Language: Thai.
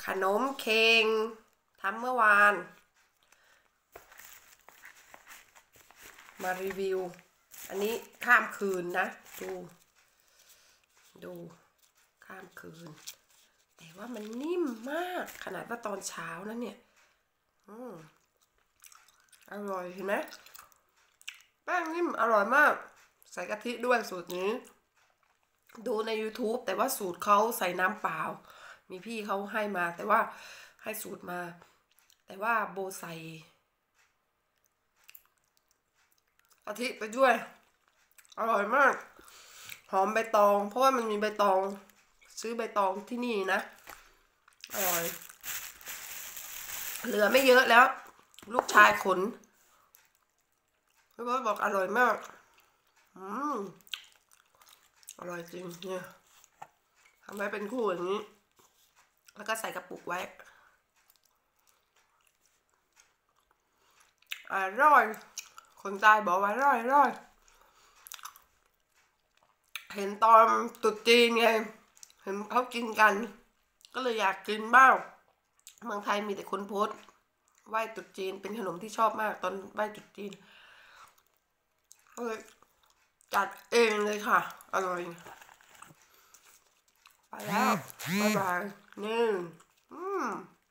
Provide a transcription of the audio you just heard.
ขนมเค้งทำเมื่อวานมารีวิวอันนี้ข้ามคืนนะดูข้ามคืนแต่ว่ามันนิ่มมากขนาดว่าตอนเช้านะเนี่ยอร่อยเห็นไหมแป้งนิ่มอร่อยมากใส่กะทิด้วยสูตรนี้ดูใน YouTube แต่ว่าสูตรเขาใส่น้ำเปล่ามีพี่เขาให้มาแต่ว่าให้สูตรมาแต่ว่าโบใส่กะทิไปด้วยอร่อยมากหอมใบตองเพราะว่ามันมีใบตองซื้อใบตองที่นี่นะอร่อยเหลือไม่เยอะแล้วลูกชายขนพี่บอสบอกอร่อยมากอร่อยจริงเนี่ยทำไว้เป็นคู่อย่างนี้แล้วก็ใส่กระปุกไว้อร่อยคนใต้บอกว่าอร่อยเห็นตอนตรุษจีนไงเห็นเขากินกันก็เลยอยากกินบ้างเมืองไทยมีแต่คนโพสไหว้ตรุษจีนเป็นขนมที่ชอบมากตอนไหว้ตรุษจีนก็เลยจัดเองเลยค่ะอร่อยไปแล้วบ๊ายบายนี่